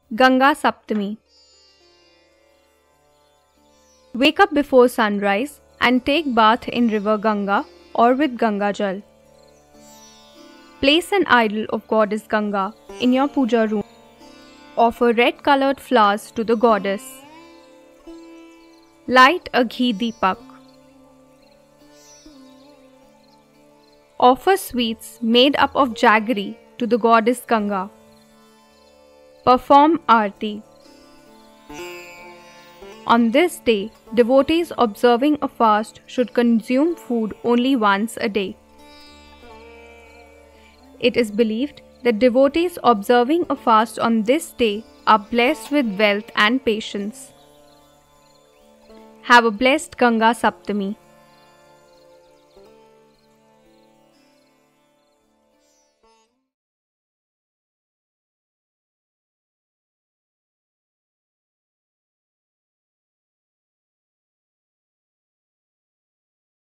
Ganga Saptami. Wake up before sunrise and take bath in river Ganga or with Ganga Jal. Place an idol of Goddess Ganga in your puja room. Offer red colored flowers to the goddess. Light a ghee deepak. Offer sweets made up of jaggery to the Goddess Ganga. Perform Aarti. On this day, devotees observing a fast should consume food only once a day. It is believed that devotees observing a fast on this day are blessed with wealth and patience. Have a blessed Ganga Saptami.